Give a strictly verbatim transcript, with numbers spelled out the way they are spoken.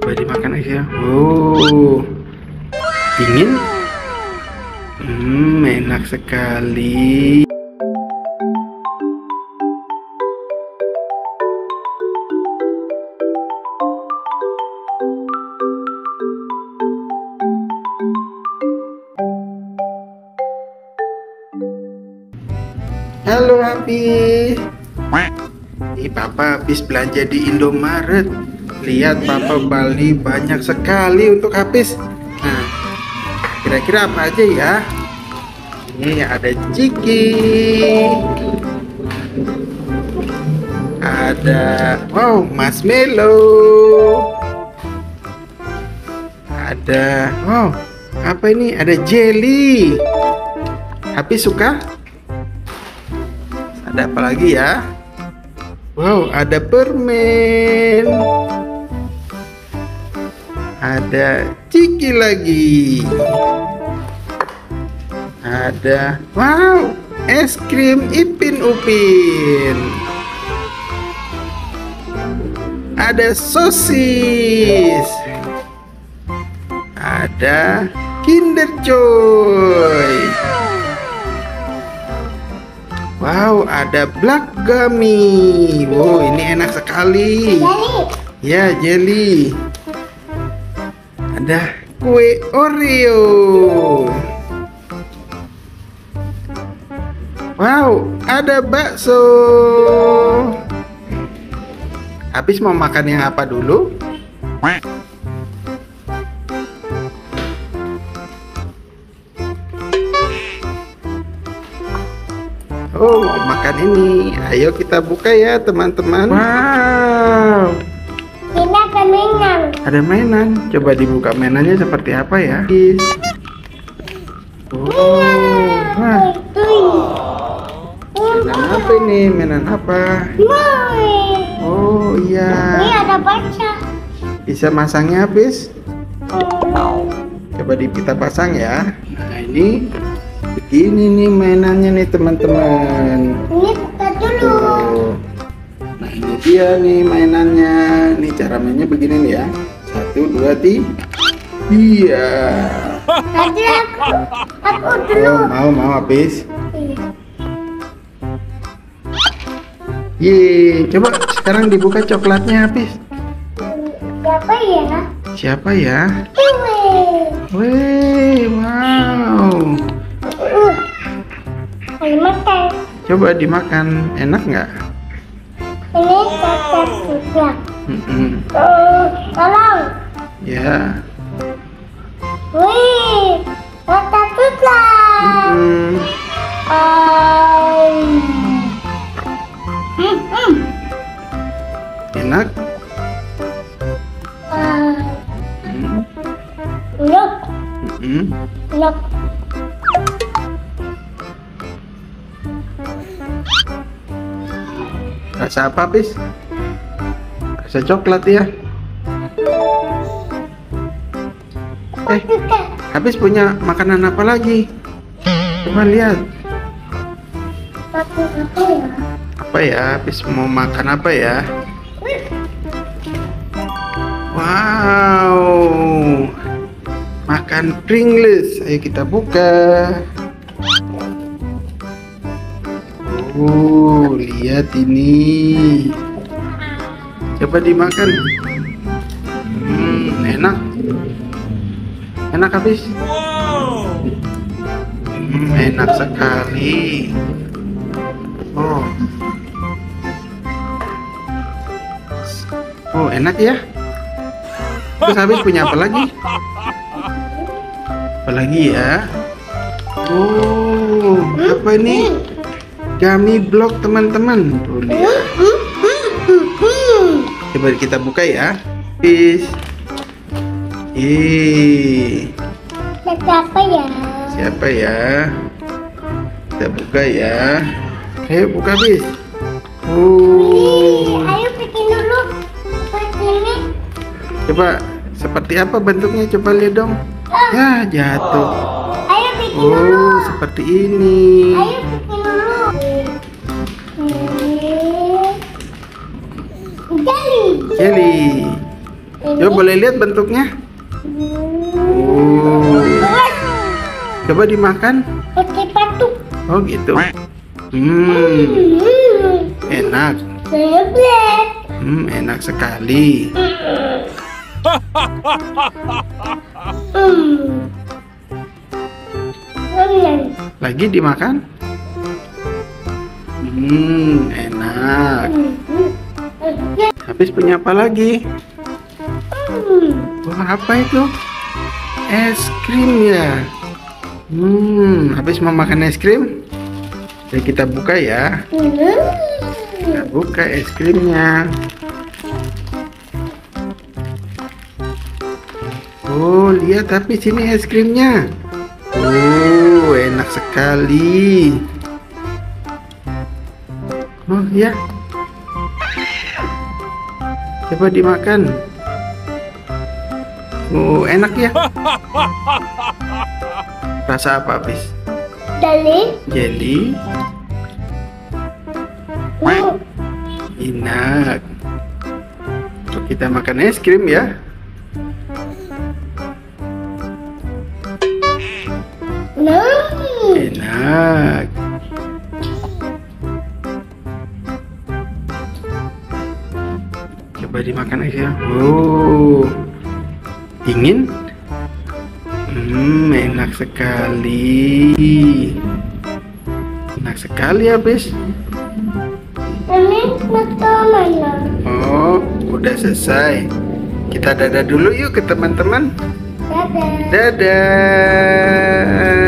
Coba dimakan aja. Oh, dingin. Hmm, enak sekali. Halo Hafiz. Ini Papa habis belanja di Indomaret. Lihat Papa beli banyak sekali untuk Hafiz. Nah, kira-kira apa aja ya? Ini ada ciki, ada wow marshmallow, ada wow apa ini? Ada jelly. Hafiz suka? Ada apa lagi ya? Wow, ada permen. Ada ciki lagi. Ada wow, es krim Ipin Upin. Ada sosis. Ada Kinder Joy. Wow, ada Black Gummy. Wow, ini enak sekali. Jelly. Ya, jelly. Ada kue Oreo. Wow, ada bakso. Habis mau makan yang apa dulu? Oh, mau makan ini. Ayo kita buka ya, teman-teman. Wow. Ini ada mainan. Ada mainan. Coba dibuka mainannya seperti apa ya? Oh, wah. Mainan apa ini? Mainan apa? Oh iya. Ini ada baca. Bisa masangnya habis? Coba di kita pasang ya. Nah ini begini nih mainannya nih teman-teman. Ini buka dulu. Tuh. Nah ini dia nih mainannya. Nih cara mainnya begini nih ya. Satu dua tiga. Iya. Tadi aku, aku dulu. Oh, mau mau habis. Iya. Yeay, coba sekarang dibuka coklatnya habis. Siapa ya? Siapa ya? Ini. Wih, wow. Uh, ayo makan. Coba dimakan, enak nggak? Ini cocok juga. Mm-mm. Uh, tolong. Ya. Wih, cocok juga. Mm-mm. Um, hmm, hmm. Enak? Uh, Mm. Look, Mm-mm. look. Rasa apa habis? Rasa coklat ya? Eh, Juga. habis punya makanan apa lagi? Coba lihat. Tapi apa ya? Apa ya? Habis mau makan apa ya? Wow. Makan Pringles. Ayo kita buka. Oh, lihat ini. Coba dimakan. Hmm, enak. Enak habis. Hmm, enak sekali. Oh. Oh, enak ya. Terus habis punya apa lagi? Apa lagi ya? Oh, apa ini? Gummy block teman-teman. Tuh lihat. Coba kita buka ya. Peace. Ih, Siapa ya? siapa ya? Kita buka ya. Ayo buka bis. Wih, Oh, ayo bikin dulu. Begini. coba seperti apa bentuknya? Coba lihat dong. Ya jatuh. Ayo bikin dulu. Oh, seperti ini. Ayo bikin dulu. Ini jelly. Jelly. Ini Coba boleh lihat bentuknya. Oh. Coba dimakan. Pakai patuk. Oh gitu. Hmm, Hmm. enak. Saya black. Hmm, enak sekali. Hmm. Hmm. Lagi dimakan. Hmm, enak. Habis punya apa lagi? Hmm. Wah, apa itu? Es krim ya. Hmm, habis mau makan es krim? Jadi kita buka ya. Kita buka es krimnya. Oh, lihat tapi sini es krimnya. Oh, enak sekali. Oh ya. Coba dimakan. Oh, enak ya. Rasa apa, Bis? Dari. Jelly. Hmm. Enak. So, kita makan es krim ya. Hmm. Enak. Coba dimakan aja. Oh, dingin. Hmm, enak sekali. Enak sekali habis. Ini mata mana? Oh, udah selesai. Kita dadah dulu yuk ke teman-teman. Dadah. Dadah.